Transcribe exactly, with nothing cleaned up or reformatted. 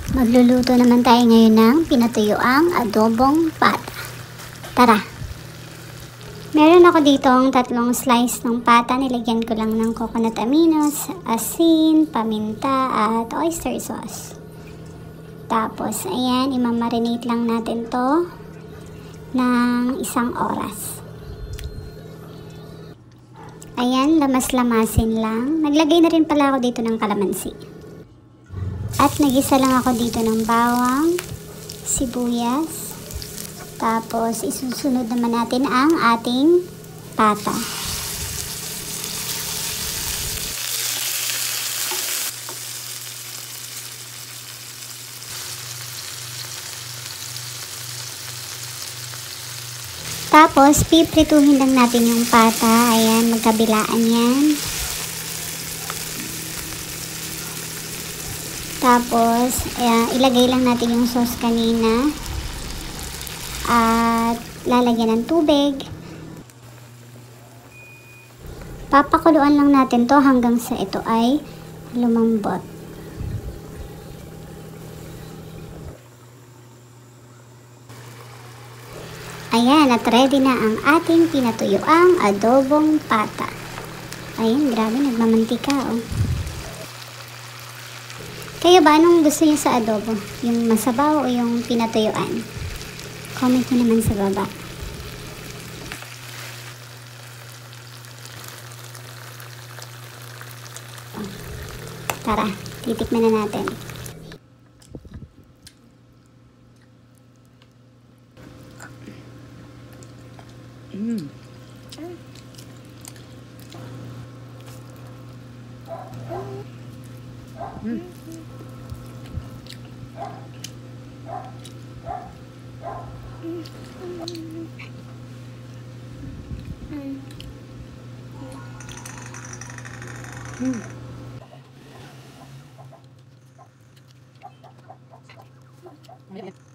Magluluto naman tayo ngayon ng pinatuyuang adobong pata. Tara! Meron ako ditong tatlong slice ng pata. Nilagyan ko lang ng coconut aminos, asin, paminta, at oyster sauce. Tapos, ayan, imamarinate lang natin to ng isang oras. Ayan, lamas-lamasin lang. Naglagay na rin pala ako dito ng kalamansi. At nagisa lang ako dito ng bawang, sibuyas. Tapos, isusunod naman natin ang ating pata. Tapos, piprituhin lang natin yung pata. Ayan, magkabilaan yan. Tapos, ayan, ilagay lang natin yung sauce kanina. At lalagyan ng tubig. Papakuluan lang natin to hanggang sa ito ay lumambot. Ayan, at ready na ang ating pinatuyuang adobong pata. Ayan, grabe, nagmamantika oh. Kayo ba, anong gusto niyo sa adobo? Yung masabaw o yung pinatuyuan? Comment mo naman sa baba. Tara, titikman na natin. Mm. Mm. Mm.